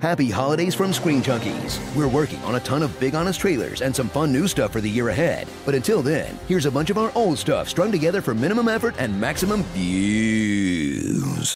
Happy holidays from Screen Junkies. We're working on a ton of big honest trailers and some fun new stuff for the year ahead. But until then, here's a bunch of our old stuff strung together for minimum effort and maximum views.